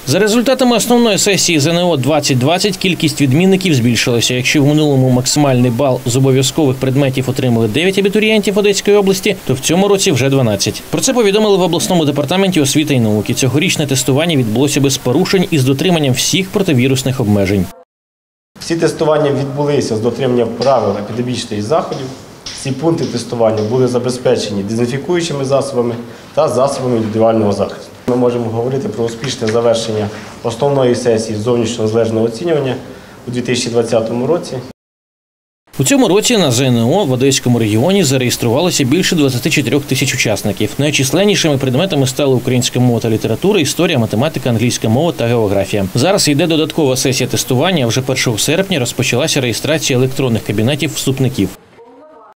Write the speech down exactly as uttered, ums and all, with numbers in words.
За результатами основної сесії ЗНО двадцять двадцять кількість відмінників збільшилася. Якщо в минулому максимальний бал з обов'язкових предметів отримали дев'ять абітурієнтів Одеської області, то в цьому році вже дванадцять. Про це повідомили в обласному департаменті освіти і науки. Цьогорічне тестування відбулося без порушень і з дотриманням всіх противірусних обмежень. Всі тестування відбулися з дотриманням правил епідемічних заходів. Всі пункти тестування були забезпечені дезінфікуючими засобами та засобами індивідуального захисту. Ми можемо говорити про успішне завершення основної сесії зовнішнього незалежного оцінювання у дві тисячі двадцятому році. У цьому році на ЗНО в Одеському регіоні зареєструвалося більше двадцяти чотирьох тисяч учасників. Найчисленнішими предметами стали українська мова та література, історія, математика, англійська мова та географія. Зараз йде додаткова сесія тестування, а вже першого серпня розпочалася реєстрація електронних кабінетів вступників.